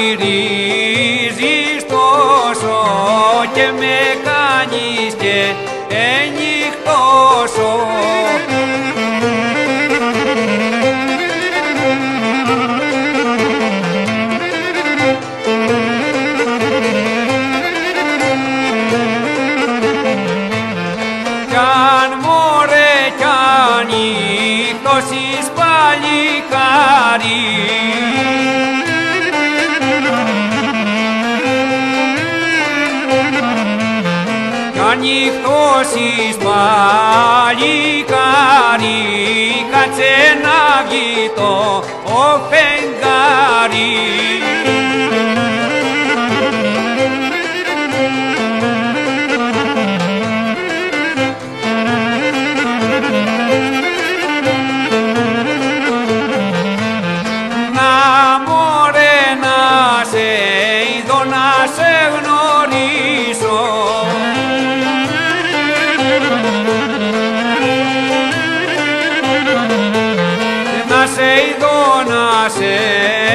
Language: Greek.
μυρίζεις τόσο και με κάνεις και ενυχτώσω. Κι αν μωρέ κι αν νυχτώσεις παλικάρι, αν νυχτώσεις παλικάρι, κάτσε να βγει το φεγγάρι. Να μωρέ να σε είδω, να σε γνωρίσω, να σε είδω, να σε